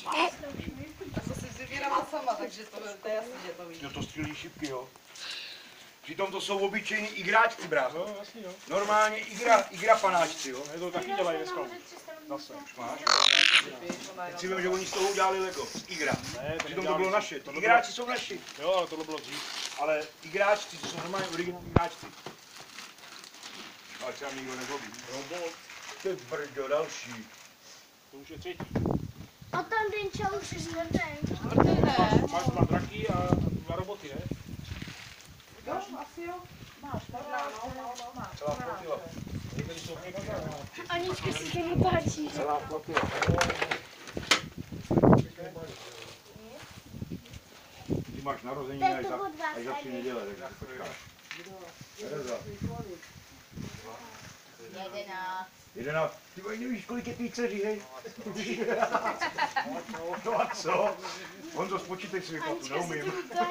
A to si vybírala sama, takže to je jasný, že to víš. No to střílí šipky, jo. Přitom to jsou obyčejní igráčci, brácho. No, jasný, jo. Normálně igra panáčci, jo. Ne, to taky dělají dneska. Zase. Už máš? Teď si vím, že oni z toho udělali Lego. Igra. Ne, Přitom to bylo naše. Igráči jsou naši. Jo, ale tohle bylo dřív. Ale igráčci, to jsou normálně originální igráčci. Ale třeba nikdo nezlobí. Robot. To je brďo, další. To už je třetí. A tam Denča už je čtvrtý. Čtvrtý ne. Máš dva draky a dva roboty, ne? Jo, asi jo. Máš, no, máš. Celá flotila. Tady jsou Anička si to natáčí. Celá flotila. Ty máš narození Tak až to za od vás, 3 neděle, takže počkáš. 11. Ty vole, nevíš, kolik je tvých dceří, hej? No a co? Honzo, spočítej si vyplatu, neumím.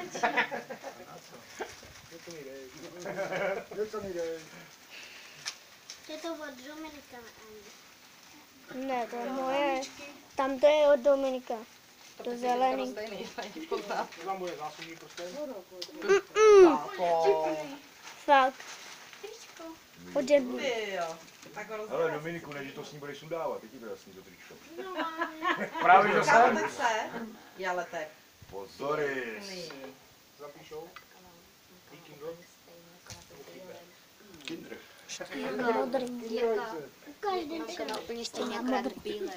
Je to od Dominika. Ne, to je moje. Tam to je od Dominika. To zelený. Stejný, ani poznám. To tam bude záslužný prsten. Fakt. Od jednu. Ty jo. Tak ho Ale rozhodne. Dominiku, než to s ní budeš sundávat, teď ti to jasný to tričko. No, Právě to jsem. Kalotece. Jaletek. Pozory. Zapíšou. Vikingo. Kinder. Modrý. Ukáž Denča. Úplně stejně akorát bílé.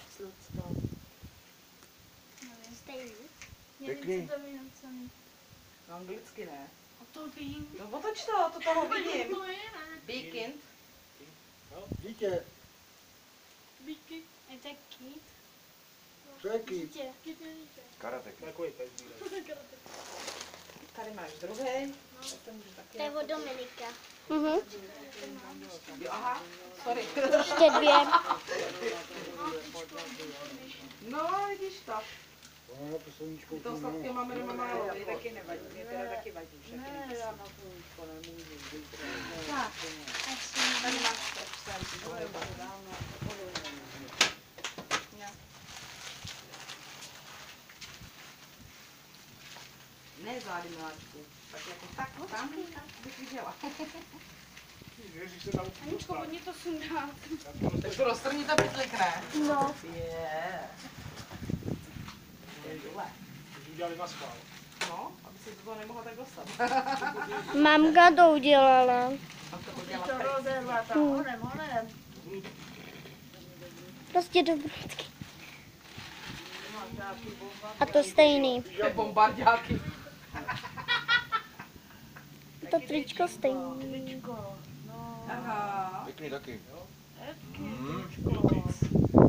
Stejný. Pěkný. No, anglicky ne. To vím. No otoč to toho vidím. Beakind. Dítě, Bíky. Je to kýt. co je kýt? Dítě. Karatek. Takový pes bílej. Tady máš druhý. To je od Dominika. Mhm. Jo, aha, sorry. Ještě dvě. No, vidíš to. No, to sluníčko To sladké máme doma málo. Mě taky nevadí, mě teda taky vadí všechny. Ne, já na sluníčko nemůžu. Tak, tady máš to. Ne zády, miláčku. Tak jako tak, tam bych viděla. Ježíš se tam Aničko, hodně to sundá. Tak to roztrhni ta pytlik, ne? No. Je. Je dole. už udělali na schvál. No, aby si to nemohla tak dostat. Mamka to udělala. Tam to udělat To rozehla tam honem. Prostě dobrodky. A to stejný. Ty bombardáky. To tričko stejný. Aha. Pěkný taky. Notic.